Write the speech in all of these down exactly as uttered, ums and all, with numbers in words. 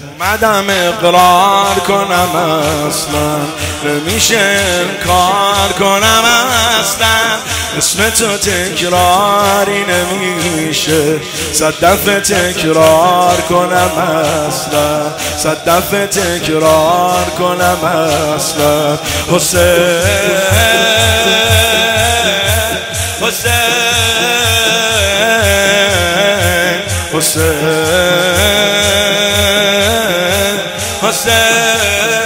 اومدم اقرار کنم اصلا نمیشه انکار کنم اصلا اسم تو تکراری نمیشه صد دفعه تکرار کنم اصلا صد دفعه تکرار کنم اصلا حسین حسین حسین حسین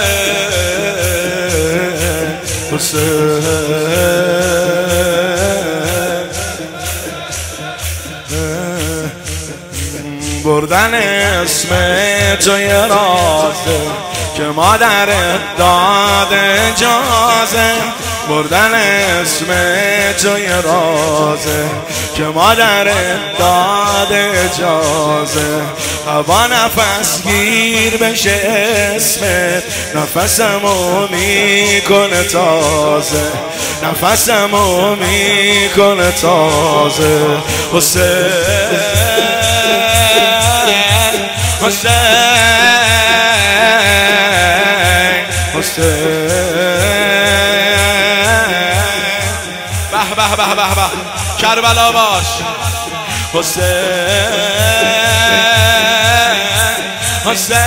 حسین بردن اسم تو یه رازه که مادرت داد اجازه بردن اسم تو یه رازه که مادرت داد اجازه هوا نفس گیر بشه اسمت نفسمو میکنه تازه نفسمو میکنه تازه حسین حسین حسین به به به به به کربلا باش حسین حسین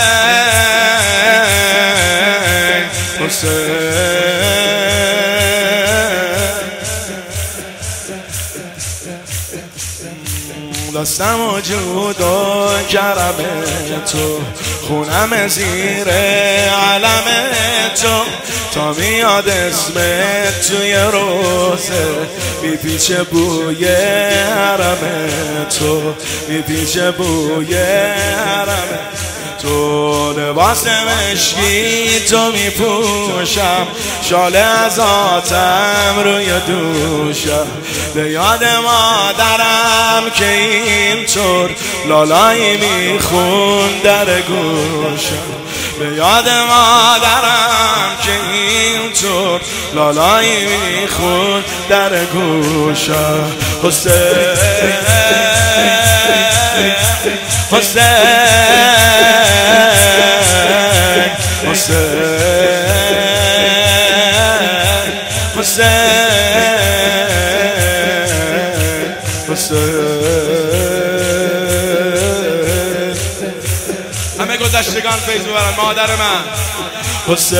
حسین دستم و جدا کرم تو خونم زیر علم تو تا میاد اسمت توی روزه میپیچه بوی حرم تو میپیچه بوی حرم تو لباس مشکی تو میپوشم شاله از آتم روی دوشم به یاد مادرم که اینطور لالایی میخون در گوشم به یاد مادرم که اینطور لالایی میخون در گوشم حسین حسین حسین حسین حسین همه گذشتگان فیض ببرن مادر من حسین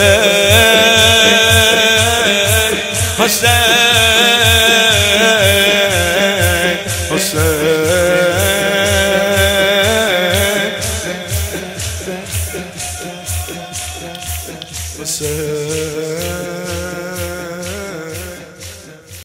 حسین حسین حسین